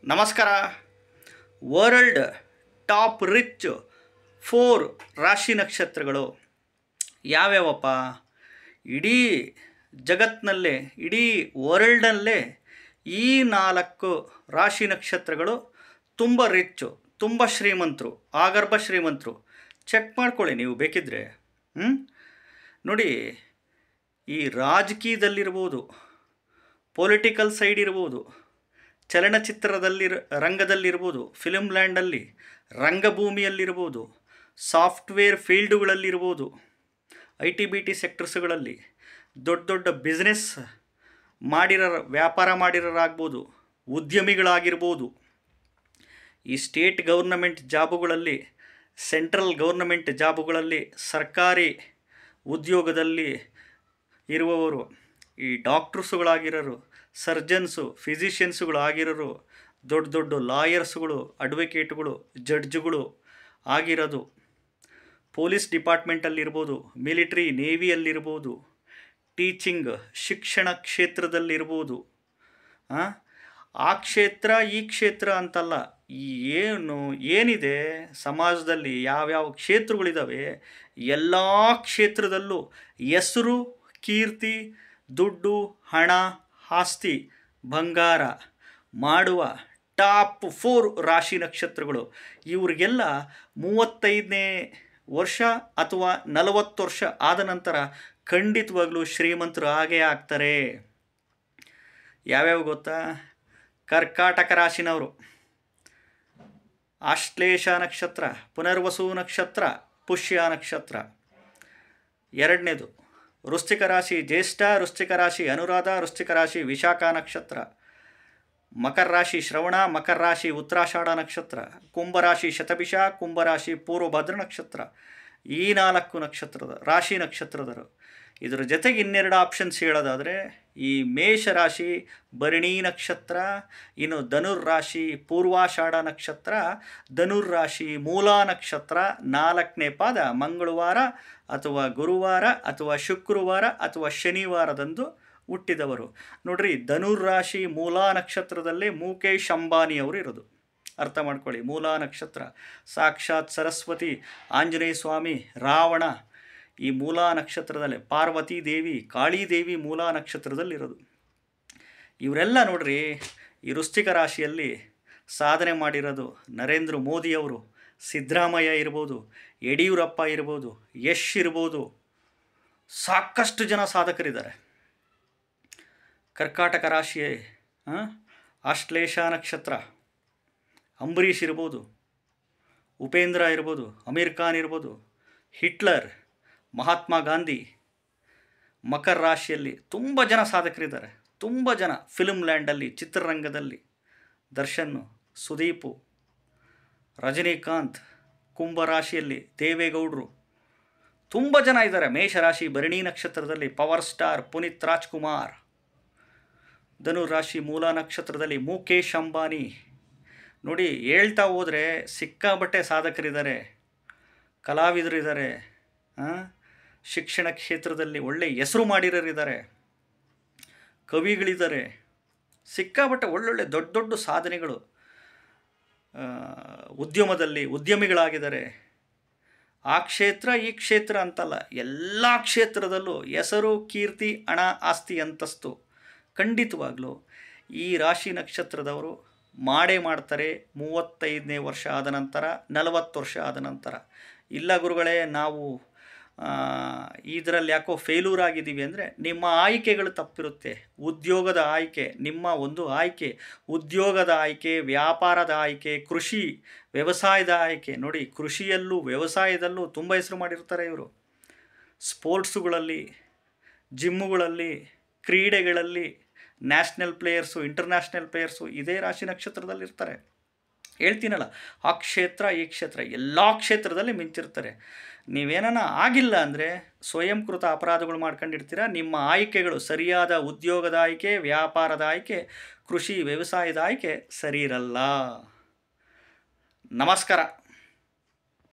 ನಮಸ್ಕಾರ. World top rich 4 ರಾಶಿ ನಕ್ಷತ್ರಗಳು ಯಾವ್ಯಾವಪ್ಪ? ಇಡೀ ಜಗತ್ತಿನಲ್ಲೇ, ಇಡೀ ವರ್ಲ್ಡಲ್ಲೇ ಈ 4 ರಾಶಿ ನಕ್ಷತ್ರಗಳು ತುಂಬ ರಿಚ್ಚು, ತುಂಬ ಶ್ರೀಮಂತರು, ಆಗರ್ಭ ಶ್ರೀಮಂತರು. ಚೆಕ್ ಮಾಡ್ಕೊಳ್ಳಿ ನೀವು ಬೇಕಿದ್ದರೆ. ನೋಡಿ, ಈ ರಾಜಕೀಯದಲ್ಲಿರ್ಬೋದು, ಪೊಲಿಟಿಕಲ್ ಸೈಡ್ ಇರ್ಬೋದು, ರಂಗದಲ್ಲಿರ್ಬೋದು, ಫಿಲ್ಮ್ ಲ್ಯಾಂಡಲ್ಲಿ, ರಂಗಭೂಮಿಯಲ್ಲಿರ್ಬೋದು, ಸಾಫ್ಟ್ವೇರ್ ಫೀಲ್ಡುಗಳಲ್ಲಿರ್ಬೋದು, IT BT ಸೆಕ್ಟರ್ಸ್ಗಳಲ್ಲಿ ದೊಡ್ಡ ದೊಡ್ಡ ಬಿಸ್ನೆಸ್ ವ್ಯಾಪಾರ ಮಾಡಿರೋರಾಗ್ಬೋದು, ಉದ್ಯಮಿಗಳಾಗಿರ್ಬೋದು, ಈ ಸ್ಟೇಟ್ ಗೌರ್ನಮೆಂಟ್ ಜಾಬುಗಳಲ್ಲಿ, ಸೆಂಟ್ರಲ್ ಗೌರ್ನಮೆಂಟ್ ಜಾಬುಗಳಲ್ಲಿ, ಸರ್ಕಾರಿ ಉದ್ಯೋಗದಲ್ಲಿ ಇರುವವರು, ಈ ಡಾಕ್ಟ್ರಸ್ಸುಗಳಾಗಿರೋರು, ಸರ್ಜನ್ಸು, ಫಿಸಿಷಿಯನ್ಸುಗಳಾಗಿರೋರು, ದೊಡ್ಡ ದೊಡ್ಡ ಲಾಯರ್ಸ್ಗಳು, ಅಡ್ವೊಕೇಟ್ಗಳು, ಜಡ್ಜ್ಗಳು ಆಗಿರೋದು, ಪೊಲೀಸ್ ಡಿಪಾರ್ಟ್ಮೆಂಟಲ್ಲಿರ್ಬೋದು, ಮಿಲಿಟ್ರಿ ನೇವಿಯಲ್ಲಿರ್ಬೋದು, ಟೀಚಿಂಗ್ ಶಿಕ್ಷಣ ಕ್ಷೇತ್ರದಲ್ಲಿರ್ಬೋದು. ಆ ಕ್ಷೇತ್ರ ಈ ಕ್ಷೇತ್ರ ಅಂತಲ್ಲ, ಏನಿದೆ ಸಮಾಜದಲ್ಲಿ ಯಾವ್ಯಾವ ಕ್ಷೇತ್ರಗಳಿದ್ದಾವೆ ಎಲ್ಲ ಕ್ಷೇತ್ರದಲ್ಲೂ ಹೆಸರು, ಕೀರ್ತಿ, ದುಡ್ಡು, ಹಣ, ಆಸ್ತಿ, ಬಂಗಾರ ಮಾಡುವ ಟಾಪ್ 4 ರಾಶಿ ನಕ್ಷತ್ರಗಳು. ಇವ್ರಿಗೆಲ್ಲ 35ನೇ ವರ್ಷ ಅಥವಾ 40 ವರ್ಷ ಆದ ನಂತರ ಖಂಡಿತವಾಗ್ಲೂ ಶ್ರೀಮಂತರು ಆಗೇ ಆಗ್ತಾರೆ. ಯಾವ್ಯಾವ ಗೊತ್ತಾ? ಕರ್ಕಾಟಕ ರಾಶಿನವರು, ಆಶ್ಲೇಷ ನಕ್ಷತ್ರ, ಪುನರ್ವಸು ನಕ್ಷತ್ರ, ಪುಷ್ಯ ನಕ್ಷತ್ರ. ಎರಡನೇದು ವೃಶ್ಚಿಕ ರಾಶಿ ಜ್ಯೇಷ್ಠ, ವೃಶ್ಚಿಕ ರಾಶಿ ಅನುರಾಧ, ವೃಶ್ಚಿಕ ರಾಶಿ ವಿಶಾಖ ನಕ್ಷತ್ರ. ಮಕರ ರಾಶಿ ಶ್ರವಣ, ಮಕರ ರಾಶಿ ಉತ್ತರಾಷಾಢ ನಕ್ಷತ್ರ. ಕುಂಭರಾಶಿ ಶತಭಿಷ, ಕುಂಭರಾಶಿ ಪೂರ್ವಭದ್ರ ನಕ್ಷತ್ರ. ಈ 4 ರಾಶಿ ನಕ್ಷತ್ರದರು. ಇದರ ಜೊತೆಗೆ ಇನ್ನೆರಡು ಆಪ್ಷನ್ಸ್ ಹೇಳೋದಾದರೆ, ಈ ಮೇಷರಾಶಿ ಭರಣಿ ನಕ್ಷತ್ರ, ಇನ್ನು ಧನುರ್ರಾಶಿ ಪೂರ್ವಾಷಾಢ ನಕ್ಷತ್ರ, ಧನುರ್ರಾಶಿ ಮೂಲಾ ನಕ್ಷತ್ರ. 4ನೇ ಪಾದ ಮಂಗಳವಾರ ಅಥವಾ ಗುರುವಾರ ಅಥವಾ ಶುಕ್ರವಾರ ಅಥವಾ ಶನಿವಾರದಂದು ಹುಟ್ಟಿದವರು. ನೋಡ್ರಿ, ಧನುರ್ರಾಶಿ ಮೂಲಾ ನಕ್ಷತ್ರದಲ್ಲೇ ಮುಖೇಶ್ ಅಂಬಾನಿಯವರು ಇರೋದು. ಅರ್ಥ ಮಾಡ್ಕೊಳ್ಳಿ. ಮೂಲಾ ನಕ್ಷತ್ರ ಸಾಕ್ಷಾತ್ ಸರಸ್ವತಿ, ಆಂಜನೇಯ ಸ್ವಾಮಿ, ರಾವಣ ಈ ಮೂಲಾ ನಕ್ಷತ್ರದಲ್ಲೇ, ಪಾರ್ವತಿ ದೇವಿ, ಕಾಳಿದೇವಿ ಮೂಲಾ ನಕ್ಷತ್ರದಲ್ಲಿರೋದು. ಇವರೆಲ್ಲ ನೋಡ್ರಿ, ಈ ವೃಶ್ಚಿಕ ರಾಶಿಯಲ್ಲಿ ಸಾಧನೆ ಮಾಡಿರೋದು ನರೇಂದ್ರ ಮೋದಿಯವರು, ಸಿದ್ದರಾಮಯ್ಯ ಇರ್ಬೋದು, ಯಡಿಯೂರಪ್ಪ ಇರ್ಬೋದು, ಯಶ್ ಇರ್ಬೋದು, ಸಾಕಷ್ಟು ಜನ ಸಾಧಕರಿದ್ದಾರೆ. ಕರ್ಕಾಟಕ ರಾಶಿಯೇ ಆಶ್ಲೇಷ ನಕ್ಷತ್ರ, ಅಂಬರೀಷ್ ಇರ್ಬೋದು, ಉಪೇಂದ್ರ ಇರ್ಬೋದು, ಅಮೀರ್ ಖಾನ್ ಇರ್ಬೋದು, ಹಿಟ್ಲರ್, ಮಹಾತ್ಮ ಗಾಂಧಿ. ಮಕರ ರಾಶಿಯಲ್ಲಿ ತುಂಬ ಜನ ಸಾಧಕರಿದ್ದಾರೆ, ತುಂಬ ಜನ ಫಿಲ್ಮ್ ಲ್ಯಾಂಡಲ್ಲಿ, ಚಿತ್ರರಂಗದಲ್ಲಿ ದರ್ಶನ್, ಸುದೀಪು, ರಜನಿಕಾಂತ್. ಕುಂಭರಾಶಿಯಲ್ಲಿ ದೇವೇಗೌಡರು, ತುಂಬ ಜನ ಇದ್ದಾರೆ. ಮೇಷರಾಶಿ ಭರಣಿ ನಕ್ಷತ್ರದಲ್ಲಿ ಪವರ್ ಸ್ಟಾರ್ ಪುನೀತ್ ರಾಜ್ಕುಮಾರ್. ಧನುರಾಶಿ ಮೂಲಾ ನಕ್ಷತ್ರದಲ್ಲಿ ಮುಖೇಶ್ ಅಂಬಾನಿ. ನೋಡಿ, ಹೇಳ್ತಾ ಹೋದರೆ ಸಿಕ್ಕಾಬಟ್ಟೆ ಸಾಧಕರಿದ್ದಾರೆ, ಕಲಾವಿದರಿದ್ದಾರೆ, ಶಿಕ್ಷಣ ಕ್ಷೇತ್ರದಲ್ಲಿ ಒಳ್ಳೆ ಹೆಸರು ಮಾಡಿರೋರಿದ್ದಾರೆ, ಕವಿಗಳಿದ್ದಾರೆ, ಸಿಕ್ಕಾಬಟ್ಟೆ ಒಳ್ಳೊಳ್ಳೆ ದೊಡ್ಡ ದೊಡ್ಡ ಸಾಧನೆಗಳು. ಉದ್ಯಮದಲ್ಲಿ ಉದ್ಯಮಿಗಳಾಗಿದ್ದಾರೆ. ಆ ಕ್ಷೇತ್ರ ಈ ಕ್ಷೇತ್ರ ಅಂತಲ್ಲ, ಎಲ್ಲ ಕ್ಷೇತ್ರದಲ್ಲೂ ಹೆಸರು, ಕೀರ್ತಿ, ಹಣ, ಆಸ್ತಿ, ಅಂತಸ್ತು. ಖಂಡಿತವಾಗ್ಲೂ ಈ ರಾಶಿ ನಕ್ಷತ್ರದವರು ಮಾಡೇ ಮಾಡ್ತಾರೆ 35ನೇ ವರ್ಷ ಆದ ನಂತರ, 40 ವರ್ಷ ಆದ ನಂತರ. ಇಲ್ಲ ಗುರುಗಳೇ, ನಾವು ಇದರಲ್ಲಿ ಯಾಕೋ ಫೇಲ್ಯೂರ್ ಆಗಿದ್ದೀವಿ ಅಂದರೆ, ನಿಮ್ಮ ಆಯ್ಕೆಗಳು ತಪ್ಪಿರುತ್ತೆ. ಉದ್ಯೋಗದ ಆಯ್ಕೆ ನಿಮ್ಮ ಒಂದು ಆಯ್ಕೆ, ಉದ್ಯೋಗದ ಆಯ್ಕೆ, ವ್ಯಾಪಾರದ ಆಯ್ಕೆ, ಕೃಷಿ ವ್ಯವಸಾಯದ ಆಯ್ಕೆ. ನೋಡಿ, ಕೃಷಿಯಲ್ಲೂ ವ್ಯವಸಾಯದಲ್ಲೂ ತುಂಬ ಹೆಸರು ಮಾಡಿರ್ತಾರೆ ಇವರು. ಸ್ಪೋರ್ಟ್ಸುಗಳಲ್ಲಿ, ಜಿಮ್ಮುಗಳಲ್ಲಿ, ಕ್ರೀಡೆಗಳಲ್ಲಿ ನ್ಯಾಷನಲ್ ಪ್ಲೇಯರ್ಸು, ಇಂಟರ್ನ್ಯಾಷನಲ್ ಪ್ಲೇಯರ್ಸು ಇದೇ ರಾಶಿ ನಕ್ಷತ್ರದಲ್ಲಿರ್ತಾರೆ. ಹೇಳ್ತೀನಲ್ಲ, ಆ ಕ್ಷೇತ್ರ ಈ ಕ್ಷೇತ್ರ ಎಲ್ಲ ಕ್ಷೇತ್ರದಲ್ಲಿ ಮಿಂಚಿರ್ತಾರೆ. ನೀವೇನ ಆಗಿಲ್ಲ ಅಂದರೆ ಸ್ವಯಂಕೃತ ಅಪರಾಧಗಳು ಮಾಡ್ಕೊಂಡಿರ್ತೀರ. ನಿಮ್ಮ ಆಯ್ಕೆಗಳು ಸರಿಯಾದ ಉದ್ಯೋಗದ ಆಯ್ಕೆ, ವ್ಯಾಪಾರದ ಆಯ್ಕೆ, ಕೃಷಿ ವ್ಯವಸಾಯದ ಆಯ್ಕೆ ಸರಿ ಇರಲ್ಲ. ನಮಸ್ಕಾರ.